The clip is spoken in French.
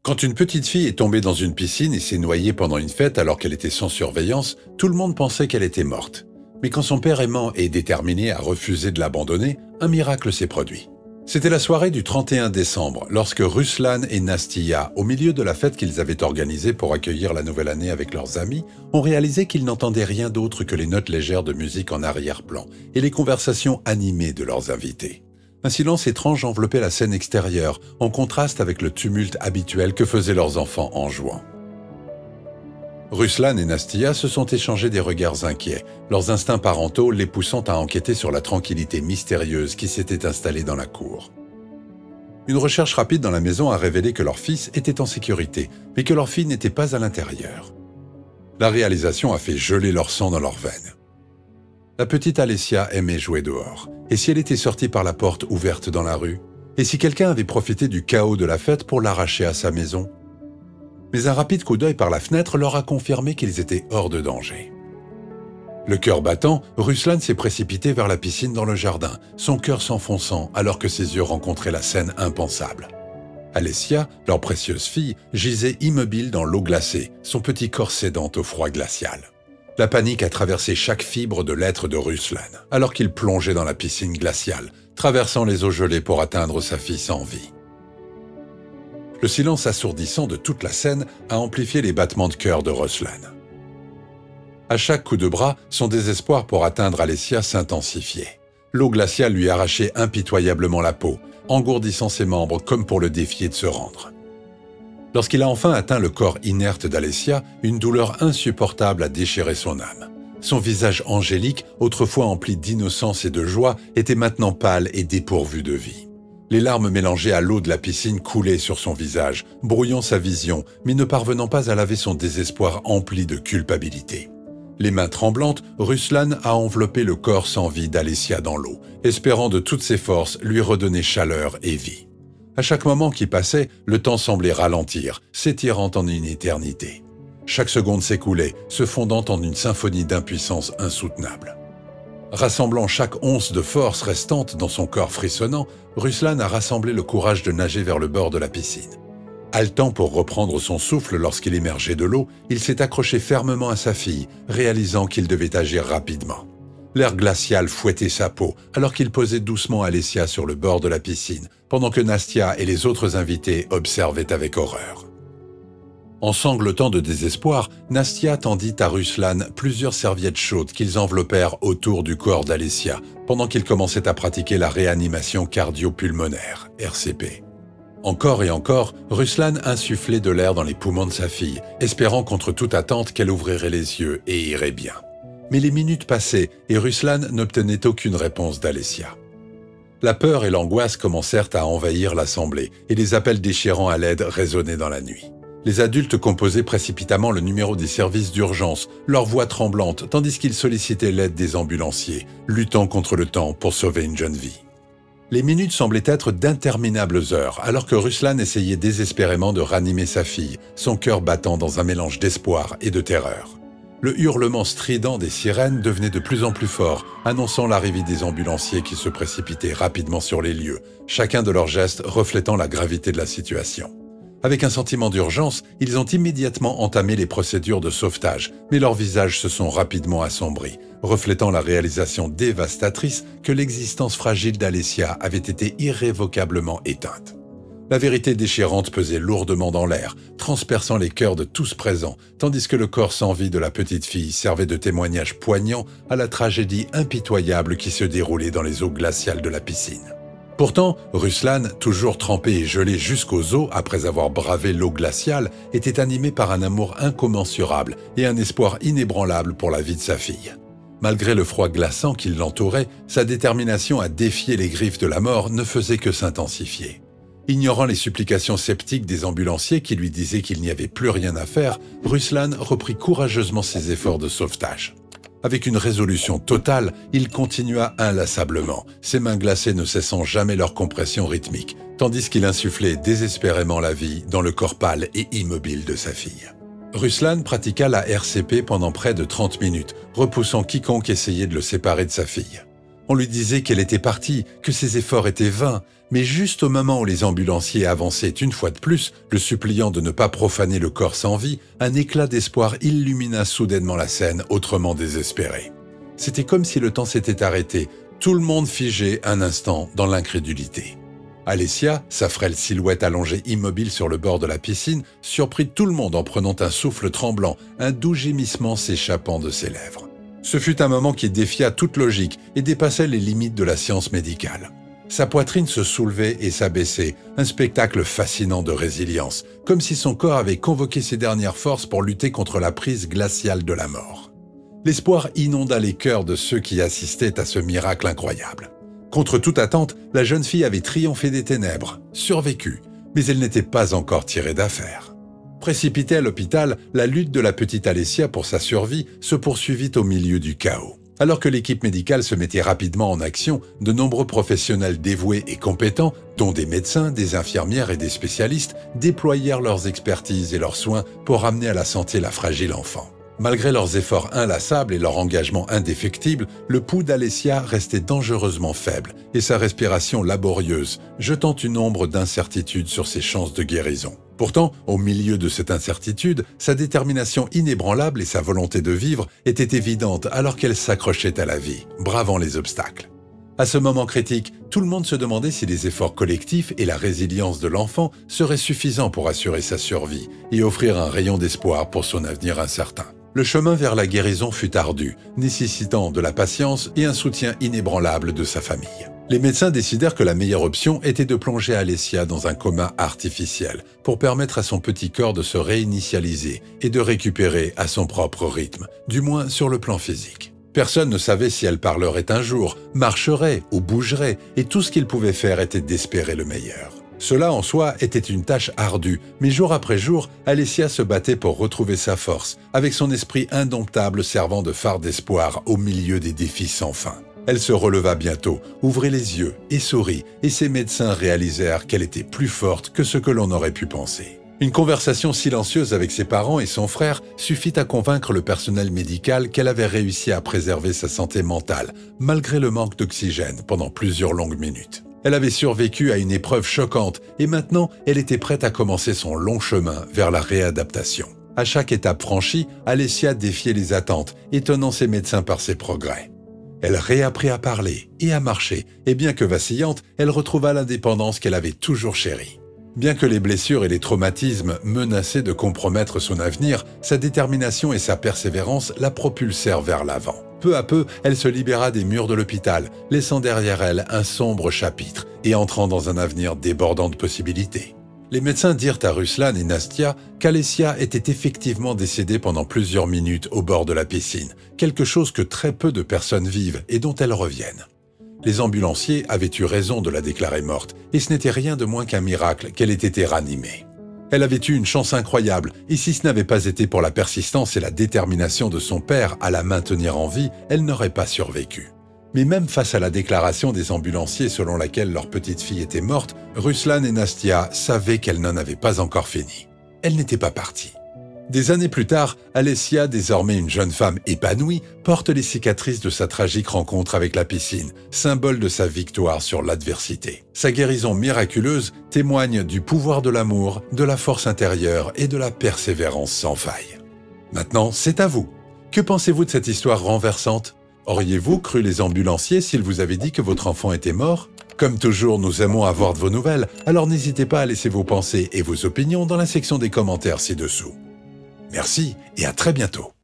Quand une petite fille est tombée dans une piscine et s'est noyée pendant une fête alors qu'elle était sans surveillance, tout le monde pensait qu'elle était morte. Mais quand son père aimant et déterminé a refusé de l'abandonner, un miracle s'est produit. C'était la soirée du 31 décembre, lorsque Ruslan et Nastia, au milieu de la fête qu'ils avaient organisée pour accueillir la nouvelle année avec leurs amis, ont réalisé qu'ils n'entendaient rien d'autre que les notes légères de musique en arrière-plan et les conversations animées de leurs invités. Un silence étrange enveloppait la scène extérieure, en contraste avec le tumulte habituel que faisaient leurs enfants en jouant. Ruslan et Nastia se sont échangés des regards inquiets, leurs instincts parentaux les poussant à enquêter sur la tranquillité mystérieuse qui s'était installée dans la cour. Une recherche rapide dans la maison a révélé que leur fils était en sécurité, mais que leur fille n'était pas à l'intérieur. La réalisation a fait geler leur sang dans leurs veines. La petite Alessia aimait jouer dehors. Et si elle était sortie par la porte ouverte dans la rue? Et si quelqu'un avait profité du chaos de la fête pour l'arracher à sa maison? Mais un rapide coup d'œil par la fenêtre leur a confirmé qu'ils étaient hors de danger. Le cœur battant, Ruslan s'est précipité vers la piscine dans le jardin, son cœur s'enfonçant alors que ses yeux rencontraient la scène impensable. Alessia, leur précieuse fille, gisait immobile dans l'eau glacée, son petit corps cédant au froid glacial. La panique a traversé chaque fibre de l'être de Ruslan, alors qu'il plongeait dans la piscine glaciale, traversant les eaux gelées pour atteindre sa fille sans vie. Le silence assourdissant de toute la scène a amplifié les battements de cœur de Ruslan. À chaque coup de bras, son désespoir pour atteindre Alessia s'intensifiait. L'eau glaciale lui arrachait impitoyablement la peau, engourdissant ses membres comme pour le défier de se rendre. Lorsqu'il a enfin atteint le corps inerte d'Alessia, une douleur insupportable a déchiré son âme. Son visage angélique, autrefois empli d'innocence et de joie, était maintenant pâle et dépourvu de vie. Les larmes mélangées à l'eau de la piscine coulaient sur son visage, brouillant sa vision, mais ne parvenant pas à laver son désespoir empli de culpabilité. Les mains tremblantes, Ruslan a enveloppé le corps sans vie d'Alessia dans l'eau, espérant de toutes ses forces lui redonner chaleur et vie. À chaque moment qui passait, le temps semblait ralentir, s'étirant en une éternité. Chaque seconde s'écoulait, se fondant en une symphonie d'impuissance insoutenable. Rassemblant chaque once de force restante dans son corps frissonnant, Ruslan a rassemblé le courage de nager vers le bord de la piscine. Haletant pour reprendre son souffle lorsqu'il émergeait de l'eau, il s'est accroché fermement à sa fille, réalisant qu'il devait agir rapidement. L'air glacial fouettait sa peau alors qu'il posait doucement Alessia sur le bord de la piscine, pendant que Nastia et les autres invités observaient avec horreur. En sanglotant de désespoir, Nastia tendit à Ruslan plusieurs serviettes chaudes qu'ils enveloppèrent autour du corps d'Alessia pendant qu'il commençait à pratiquer la réanimation cardio-pulmonaire, RCP. Encore et encore, Ruslan insufflait de l'air dans les poumons de sa fille, espérant contre toute attente qu'elle ouvrirait les yeux et irait bien. Mais les minutes passaient et Ruslan n'obtenait aucune réponse d'Alessia. La peur et l'angoisse commencèrent à envahir l'assemblée et les appels déchirants à l'aide résonnaient dans la nuit. Les adultes composaient précipitamment le numéro des services d'urgence, leurs voix tremblantes, tandis qu'ils sollicitaient l'aide des ambulanciers, luttant contre le temps pour sauver une jeune vie. Les minutes semblaient être d'interminables heures, alors que Ruslan essayait désespérément de ranimer sa fille, son cœur battant dans un mélange d'espoir et de terreur. Le hurlement strident des sirènes devenait de plus en plus fort, annonçant l'arrivée des ambulanciers qui se précipitaient rapidement sur les lieux, chacun de leurs gestes reflétant la gravité de la situation. Avec un sentiment d'urgence, ils ont immédiatement entamé les procédures de sauvetage, mais leurs visages se sont rapidement assombris, reflétant la réalisation dévastatrice que l'existence fragile d'Alessia avait été irrévocablement éteinte. La vérité déchirante pesait lourdement dans l'air, transperçant les cœurs de tous présents, tandis que le corps sans vie de la petite fille servait de témoignage poignant à la tragédie impitoyable qui se déroulait dans les eaux glaciales de la piscine. Pourtant, Ruslan, toujours trempé et gelé jusqu'aux os après avoir bravé l'eau glaciale, était animé par un amour incommensurable et un espoir inébranlable pour la vie de sa fille. Malgré le froid glaçant qui l'entourait, sa détermination à défier les griffes de la mort ne faisait que s'intensifier. Ignorant les supplications sceptiques des ambulanciers qui lui disaient qu'il n'y avait plus rien à faire, Ruslan reprit courageusement ses efforts de sauvetage. Avec une résolution totale, il continua inlassablement, ses mains glacées ne cessant jamais leur compression rythmique, tandis qu'il insufflait désespérément la vie dans le corps pâle et immobile de sa fille. Ruslan pratiqua la RCP pendant près de 30 minutes, repoussant quiconque essayait de le séparer de sa fille. On lui disait qu'elle était partie, que ses efforts étaient vains, mais juste au moment où les ambulanciers avançaient une fois de plus, le suppliant de ne pas profaner le corps sans vie, un éclat d'espoir illumina soudainement la scène, autrement désespérée. C'était comme si le temps s'était arrêté, tout le monde figé un instant dans l'incrédulité. Alessia, sa frêle silhouette allongée immobile sur le bord de la piscine, surprit tout le monde en prenant un souffle tremblant, un doux gémissement s'échappant de ses lèvres. Ce fut un moment qui défia toute logique et dépassait les limites de la science médicale. Sa poitrine se soulevait et s'abaissait, un spectacle fascinant de résilience, comme si son corps avait convoqué ses dernières forces pour lutter contre la prise glaciale de la mort. L'espoir inonda les cœurs de ceux qui assistaient à ce miracle incroyable. Contre toute attente, la jeune fille avait triomphé des ténèbres, survécu, mais elle n'était pas encore tirée d'affaire. Précipitée à l'hôpital, la lutte de la petite Alessia pour sa survie se poursuivit au milieu du chaos. Alors que l'équipe médicale se mettait rapidement en action, de nombreux professionnels dévoués et compétents, dont des médecins, des infirmières et des spécialistes, déployèrent leurs expertises et leurs soins pour ramener à la santé la fragile enfant. Malgré leurs efforts inlassables et leur engagement indéfectible, le pouls d'Alessia restait dangereusement faible et sa respiration laborieuse, jetant une ombre d'incertitude sur ses chances de guérison. Pourtant, au milieu de cette incertitude, sa détermination inébranlable et sa volonté de vivre étaient évidentes alors qu'elle s'accrochait à la vie, bravant les obstacles. À ce moment critique, tout le monde se demandait si les efforts collectifs et la résilience de l'enfant seraient suffisants pour assurer sa survie et offrir un rayon d'espoir pour son avenir incertain. Le chemin vers la guérison fut ardu, nécessitant de la patience et un soutien inébranlable de sa famille. Les médecins décidèrent que la meilleure option était de plonger Alessia dans un coma artificiel pour permettre à son petit corps de se réinitialiser et de récupérer à son propre rythme, du moins sur le plan physique. Personne ne savait si elle parlerait un jour, marcherait ou bougerait, et tout ce qu'il pouvait faire était d'espérer le meilleur. Cela en soi était une tâche ardue, mais jour après jour, Alessia se battait pour retrouver sa force, avec son esprit indomptable servant de phare d'espoir au milieu des défis sans fin. Elle se releva bientôt, ouvrit les yeux et sourit, et ses médecins réalisèrent qu'elle était plus forte que ce que l'on aurait pu penser. Une conversation silencieuse avec ses parents et son frère suffit à convaincre le personnel médical qu'elle avait réussi à préserver sa santé mentale, malgré le manque d'oxygène pendant plusieurs longues minutes. Elle avait survécu à une épreuve choquante et maintenant elle était prête à commencer son long chemin vers la réadaptation. À chaque étape franchie, Alessia défiait les attentes, étonnant ses médecins par ses progrès. Elle réapprit à parler et à marcher, et bien que vacillante, elle retrouva l'indépendance qu'elle avait toujours chérie. Bien que les blessures et les traumatismes menaçaient de compromettre son avenir, sa détermination et sa persévérance la propulsèrent vers l'avant. Peu à peu, elle se libéra des murs de l'hôpital, laissant derrière elle un sombre chapitre et entrant dans un avenir débordant de possibilités. Les médecins dirent à Ruslan et Nastia qu'Alessia était effectivement décédée pendant plusieurs minutes au bord de la piscine, quelque chose que très peu de personnes vivent et dont elles reviennent. Les ambulanciers avaient eu raison de la déclarer morte, et ce n'était rien de moins qu'un miracle qu'elle ait été ranimée. Elle avait eu une chance incroyable, et si ce n'avait pas été pour la persistance et la détermination de son père à la maintenir en vie, elle n'aurait pas survécu. Mais même face à la déclaration des ambulanciers selon laquelle leur petite fille était morte, Ruslan et Nastia savaient qu'elle n'en avait pas encore fini. Elle n'était pas partie. Des années plus tard, Alessia, désormais une jeune femme épanouie, porte les cicatrices de sa tragique rencontre avec la piscine, symbole de sa victoire sur l'adversité. Sa guérison miraculeuse témoigne du pouvoir de l'amour, de la force intérieure et de la persévérance sans faille. Maintenant, c'est à vous. Que pensez-vous de cette histoire renversante ? Auriez-vous cru les ambulanciers s'ils vous avaient dit que votre enfant était mort ? Comme toujours, nous aimons avoir de vos nouvelles, alors n'hésitez pas à laisser vos pensées et vos opinions dans la section des commentaires ci-dessous. Merci et à très bientôt.